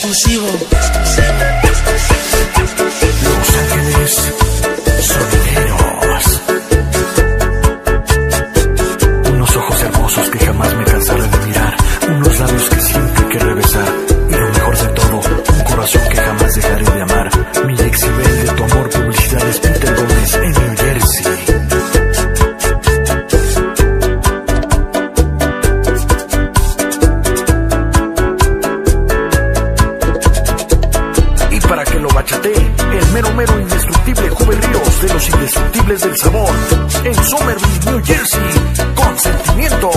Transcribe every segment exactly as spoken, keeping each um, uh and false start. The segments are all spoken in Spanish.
exclusivo. Los Ángeles Sonideros. Unos ojos hermosos que jamás me cansaré de mirar, unos labios que siempre querré besar, y lo mejor de todo, un corazón que jamás dejaré de amar. Mi Exibel de tu amor, publicidades Peter Gómez en New Jersey. Para que lo bachatee, el mero mero indestructible Juven Ríos, de los indestructibles del sabor, en Somerville, New Jersey, con sentimiento.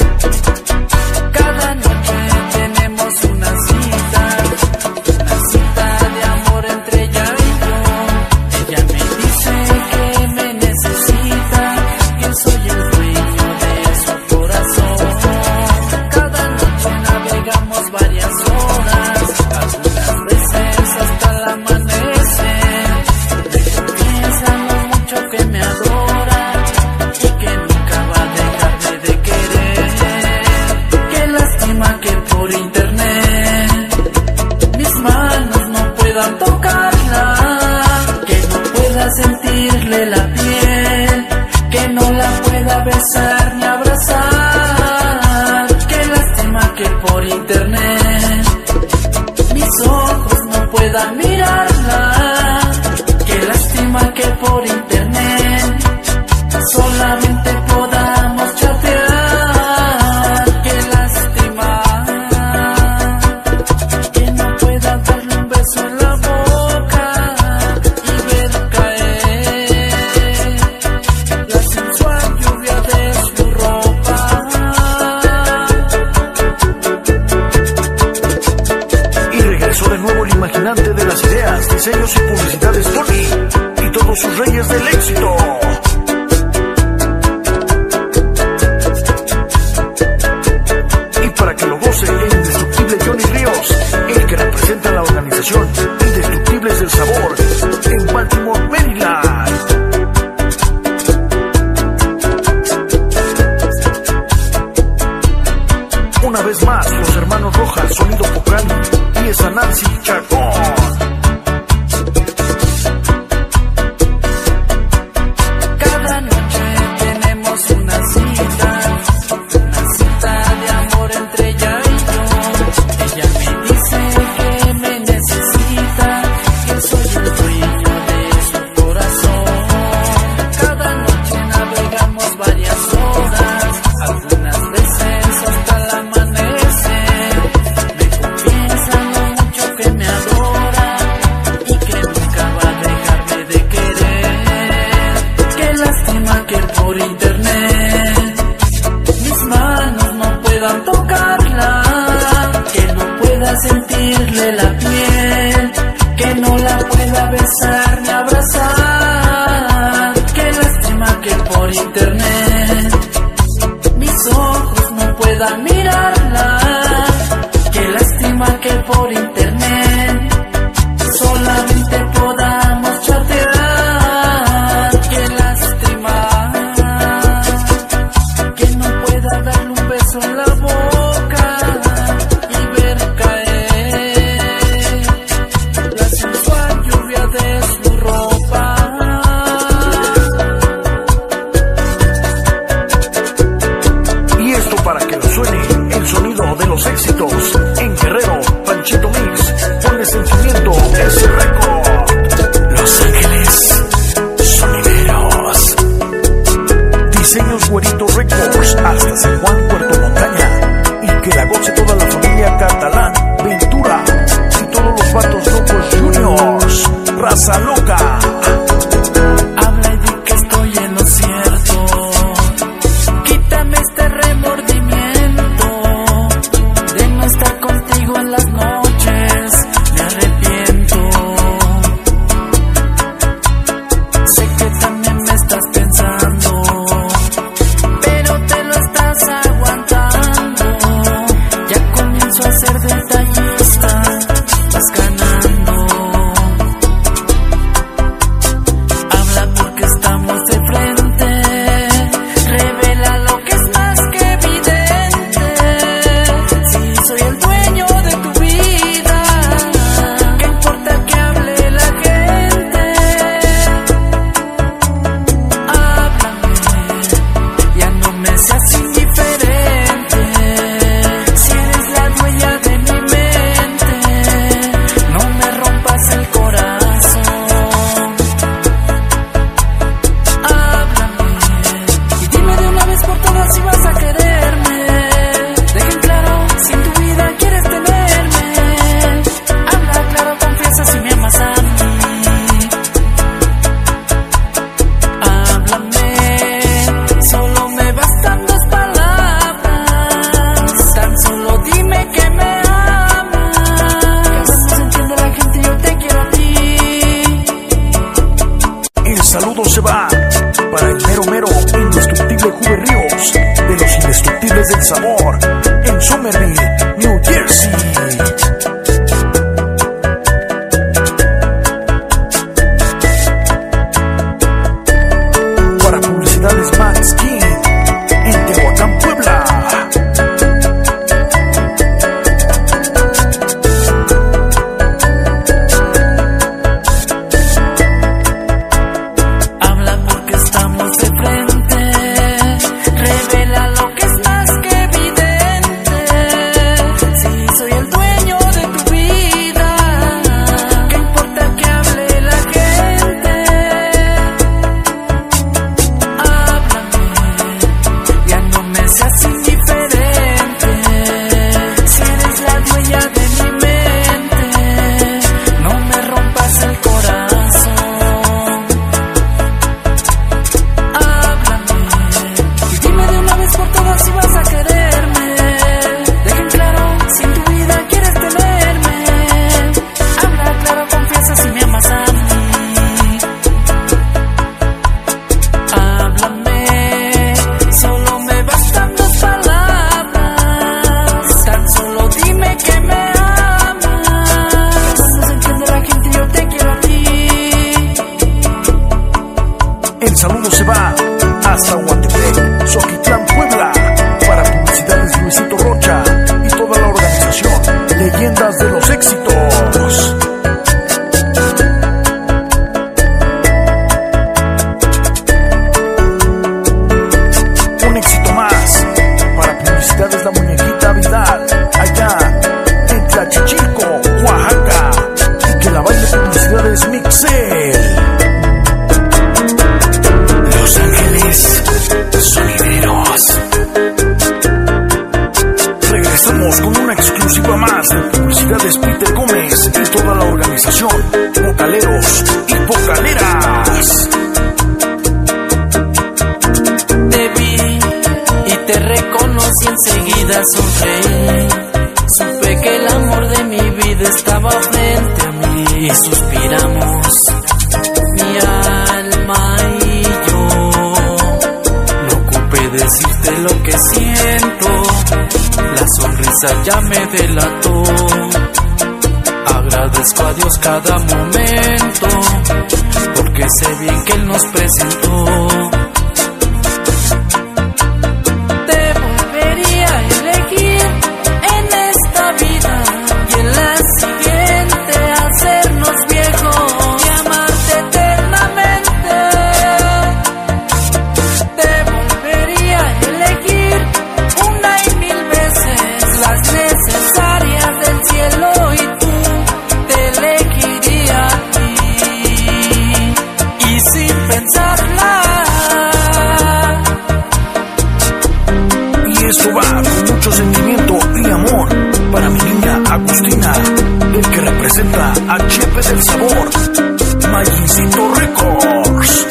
Cada noche tenemos una cita, una cita de amor entre ella y yo. Ella me dice que me necesita, que soy el dueño de su corazón. Cada noche navegamos varias horas, algunas veces hasta el amanecer. Me confiesa lo mucho que me adora y que nunca va a dejarme de querer. Qué lástima que por internet mis manos no puedan tocarla, que no pueda sentirle la piel, que no la pueda besar ni abrazar. Qué lástima que por internet mis ojos no puedan mirarla. Qué lástima que por internet solamente podamos chatear. Qué lástima que no pueda darle un beso en la boca y ver caer la sensual lluvia de su ropa. Y regresó de nuevo el imaginante de las ideas, diseños y publicidades Tony, y todos sus reyes del éxito. Y para que lo goce el indestructible Johnny Ríos, el que representa la organización Indestructibles del Sabor en Baltimore, Maryland. Una vez más, los hermanos Rojas, Sonido Pocani, y esa Nancy Chacón. Cada noche tenemos una cita, una cita de amor entre ella y yo. Ella me dice que me necesita, que soy el dueño de su corazón. Cada noche navegamos varias horas, algunas veces hasta el amanecer. Me confiesa lo mucho que me adora y que nunca va a dejarme de querer. Qué lástima que por internet mis manos no puedan tocarla, que no pueda sentirle la piel, que no la pueda besar ni abrazar. Qué lástima que por internet mis ojos no puedan mirarla. Qué lástima que por internet solamente podamos chatear. Qué lástima que no pueda darle un beso en la boca y ver caer la sensual lluvia de su ropa. va para el mero mero indestructible Juve Ríos, de los indestructibles del sabor, en Somerville, New Jersey. Para publicidades Max King, en Tehuacán, Puebla. El saludo se va hasta Huantepec, Xochitlán, Puebla, para publicidades Luisito Rocha y toda la organización Leyendas de los Éxitos. Un éxito más para publicidades La Muñequita Vidal, allá en Tlachichilco, Oaxaca, y que la baile publicidades Mixel. Sonideros. Regresamos con una exclusiva más de publicidades Peter Gómez y toda la organización, vocaleros y vocaleras. Te vi y te reconocí enseguida, sonreí. Supe que el amor de mi vida estaba frente a mí y suspiramos, mi alma y decirte lo que siento, la sonrisa ya me delató. Agradezco a Dios cada momento, porque sé bien que Él nos presentó. Te volvería a elegir en esta vida y en la siguiente, hacernos viejos y amarte eternamente. Esto va con mucho sentimiento y amor para mi niña Agustina, el que representa a Chepe del Sabor, Mayicito Records.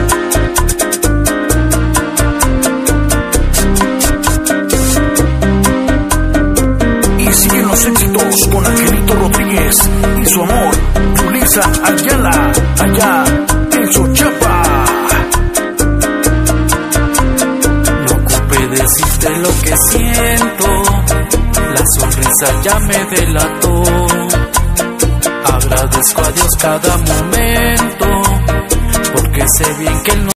Y siguen los éxitos con Angelito Rodríguez y su amor, Julissa Ayala, allá en Xochapa. Decirte lo que siento, la sonrisa ya me delató. Agradezco a Dios cada momento, porque sé bien que Él no